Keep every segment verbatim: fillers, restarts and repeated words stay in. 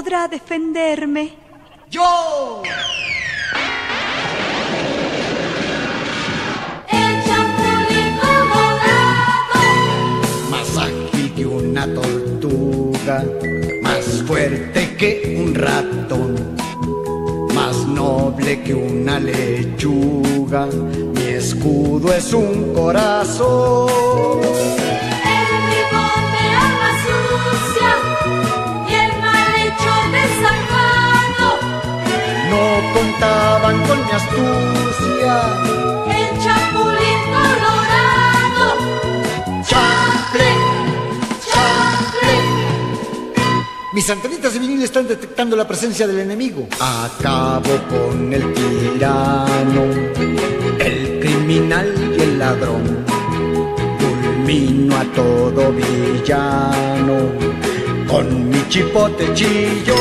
podrá defenderme? ¡Yo! El Chapulín Colorado, Más ágil que una tortuga, más fuerte que un ratón, más noble que una lechuga, mi escudo es un corazón. el bribón de alma sucia y el malhechor desalmado, No contaban con mi astucia. el Chapulín Colorado. ¡Chanfle! ¡Chanfle! Mis antenitas de vinil están detectando la presencia del enemigo. Acabo con el tirano, el criminal y el ladrón. Fulmino a todo villano con mi chipote chillón.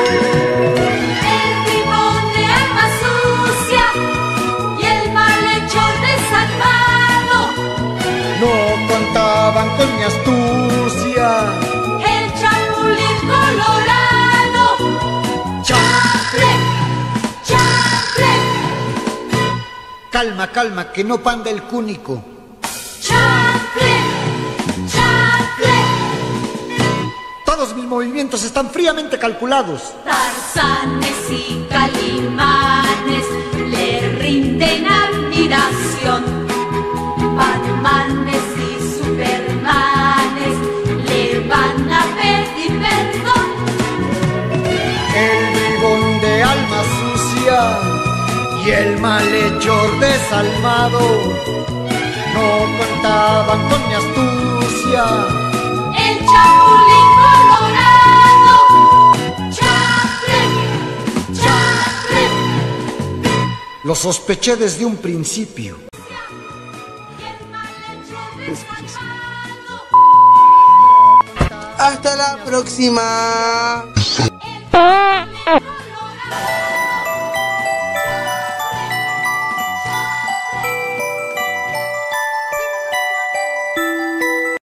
El bribón de alma sucia y el malhechor desalmado, No contaban con mi astucia. el Chapulín Colorado. ¡Chanfle! ¡Chanfle! Calma, calma, que no panda el cúnico. ¡Chanfle! ¡Chanfle! Todos mis movimientos están fríamente calculados. Tarzanes y calimanes le rinden admiración. Batmanes y supermanes le van a pedir perdón. El bribón de alma sucia y el malhechor desalmado no contaban con mi astucia. El Chapulín Colorado. ¡Chanfle! ¡Chanfle! Lo sospeché desde un principio. Y el malhechor desalmado. Hasta la próxima.